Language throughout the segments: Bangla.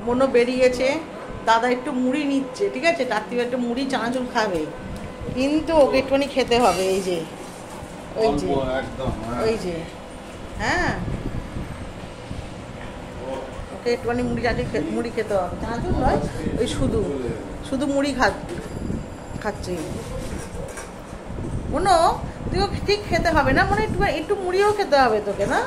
মনো বেরিয়েছে, দাদা একটু মুড়ি নিচ্ছে, ঠিক আছে, রাত্রিবেলা একটু মুড়ি চানাচুর খাবে, কিন্তু ওকে একটুখানি খেতে হবে। এই যে ওই যে হ্যাঁ, ওকে একটুখানি মুড়ি খেতে হবে, চানাচুর নয়, ওই শুধু মুড়ি খাচ্ছে। মনো তুই ওকে ঠিক খেতে হবে না, মানে একটু মুড়িও খেতে হবে তোকে, না?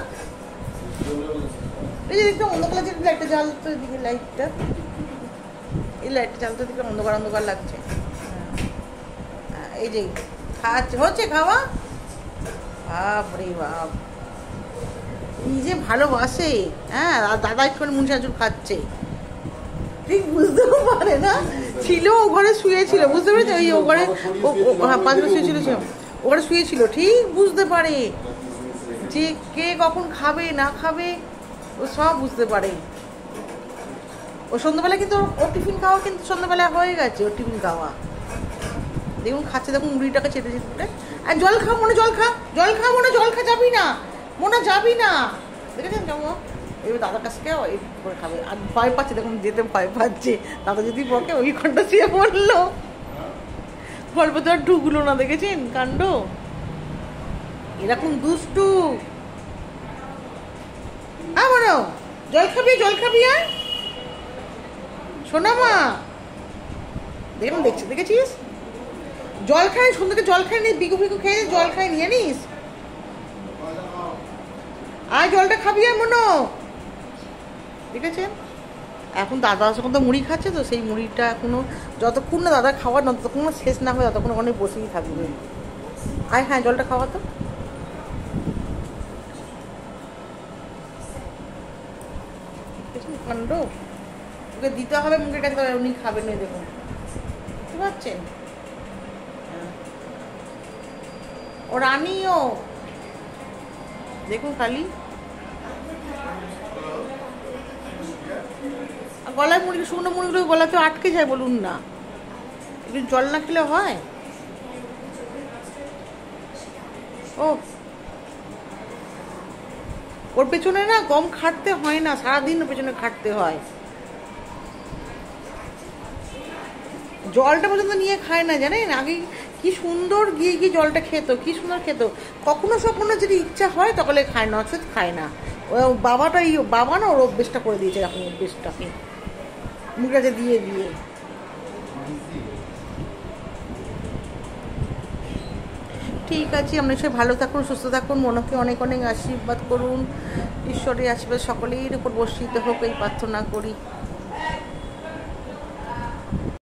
এই যে একটু অন্ধকার লাগছে, লাইটটা জ্বালতো এদিকে, লাইটটা, এই লাইটটা জ্বালতো দিকে অন্ধকার লাগছে। এই যে খাচ্ছে, হচ্ছে খাওয়া, বাপরে বাপ, নিজে ভালোবাসে। হ্যাঁ, আর দাদা একটু মুড়ি চানাচুর খাচ্ছে, ঠিক বুঝতেও পারে না। ছিল ও ঘরে শুয়েছিল, বুঝতে পেরেছি, ওই ও ঘরে পাঁচবার শুয়েছিল, ও ঘরে শুয়েছিল, ঠিক বুঝতে পারে যে কে কখন খাবে না খাবে, ও সব বুঝতে পারে। ও সন্ধ্যাবেলা কিন্তু ওর টিফিন খাওয়া কিন্তু সন্ধ্যাবেলা হয়ে গেছে, ওর টিফিন খাওয়া দেখুন খাচ্ছে, দেখুন মুড়িটাকে চেটে চেটে। আর জল খা মনে, জল খা মনে, জল খা, যাবি না মনে, যাবি না, দেখেছেন কেমন? এবার দাদার কাছ থেকে করে খাবে, আর ভয় পাচ্ছে, দেখুন যেতে ভয় পাচ্ছে, দাদা যদি বকে ওই ঘন্টা শুয়ে পড়লো, গল্প তো আর ঢুকলো না, দেখেছেন কাণ্ড, এরকম দুষ্টু। মনো জল খাবি আর শোনা মা, দেখেছিস জল খায়, সন্ধ্যাকে জল খায় নিস, বিকু খেয়ে জল খায় নিয়ে নিস, আর জলটা খাবি আর মনো, ঠিক আছে? এখন দাদা যখন তো মুড়ি খাচ্ছে, তো সেই মুড়িটা এখনো যতক্ষণ না দাদা খাওয়ার না ততক্ষণ শেষ না হয় ততক্ষণ ওখানে বসেই থাকবে। হ্যাঁ জলটা খাওয়া তো, কাণ্ড, ওকে দিতে হবে মুখের কাছে, উনি খাবেন, দেখুন বুঝতে পারছেন, ও রানিও দেখুন খালি গলায় মুড়ি, শুকনো মুড়িগুলো গলাতে আটকে যায়, বলুন না, একটু জল না খেলে হয়? ও ওর পেছনে না কম খাটতে হয় না, সারাদিন ওর পেছনে খাটতে হয়, জলটা পর্যন্ত নিয়ে খায় না, জানেন? আগে কি সুন্দর গিয়ে জলটা খেত, কি সুন্দর খেত, কখনো স্বপ্ন যদি ইচ্ছা হয় তখন খায় না, খায় না। ও বাবা না ওর অভ্যেসটা করে দিয়েছে, এখন অভ্যেসটাকে মুখে দিয়ে ঠিক আছে, আপনি সবাই ভালো থাকুন, সুস্থ থাকুন, মনকে অনেক অনেক আশীর্বাদ করুন, ঈশ্বরের আশীর্বাদ সকলের উপর বর্ষিত হোক, এই প্রার্থনা করি।